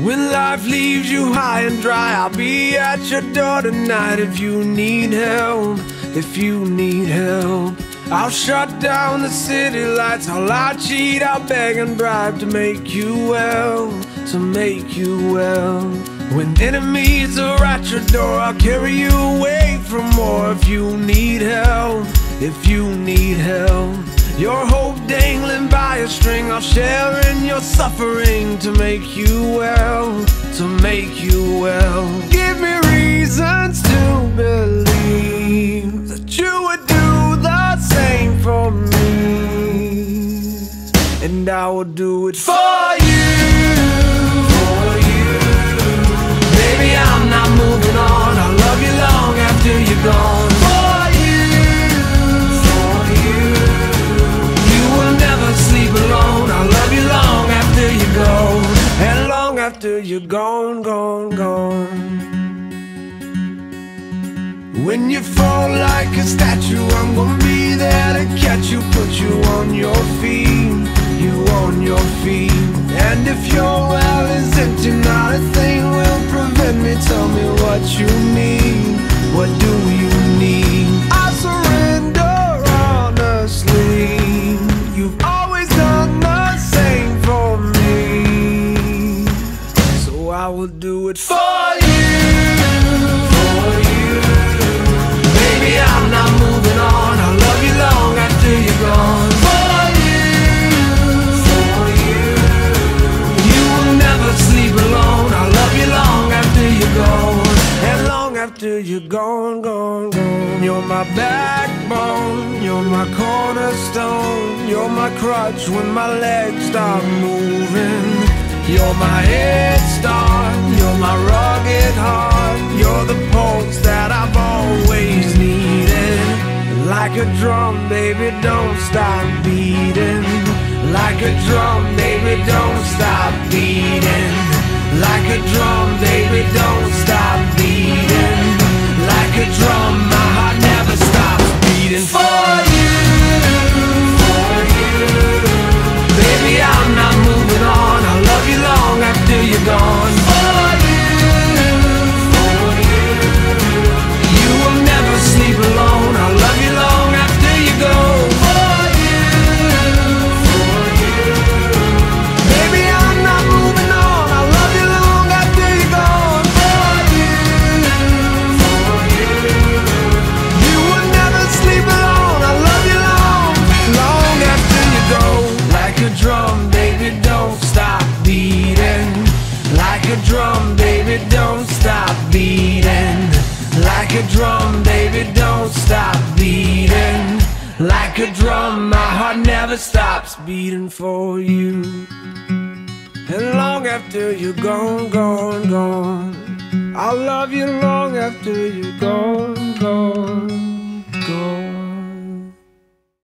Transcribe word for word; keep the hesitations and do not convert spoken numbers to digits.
When life leaves you high and dry, I'll be at your door tonight. If you need help, if you need help, I'll shut down the city lights. I'll lie, cheat, I'll beg and bribe to make you well, to make you well. When enemies are at your door, I'll carry you away from more. If you need help, if you need help, your hope dangling by a string, I'll share in your suffering to make you well, to make you well. Give me reasons to believe that you would do the same for me, and I will do it for you, for you. Baby, I'm not moving on. I'll love you long after you're gone. For you, for you. You will never sleep alone. I'll love you long after you go, and long after you're gone, gone, gone. When you fall like a statue, I'm gonna be there to catch you, put you on your feet, you on your feet. And if your well is empty, not a thing will prevent me. Tell me what you need, what do you need? I surrender honestly. You've always done the same for me, so I will do it for you, for you. Baby, I'm not moving on. I'll love you long after you're gone. For you, for you. You will never sleep alone. I'll love you long after you're gone, and long after you're gone, gone, gone. You're my backbone, you're my cornerstone, you're my crutch when my legs stop moving. You're my head start, you're my rugged heart, you're the pulse that I've always needed. Like a drum, baby, don't stop beating. Like a drum, baby, don't stop beating. Like a drum, baby, don't stop beating. Like a drum, my heart never stops beating. For you, for you. Baby, I'm not moving on. I'll love you long after you're gone. For you, for you. You will never sleep alone. I'll love you long after you go. For you, for you. Baby, I'm not moving on. I'll love you long after you're gone. For you, for you. You will never sleep alone. I'll love you long, long after you go. Like a drum, baby, don't stop beating. Like a drum, baby, don't stop beating. Like a drum, baby, don't stop beating. Like a drum, my heart never stops beating for you. And long after you're gone, gone, gone, I'll love you long after you're gone, gone.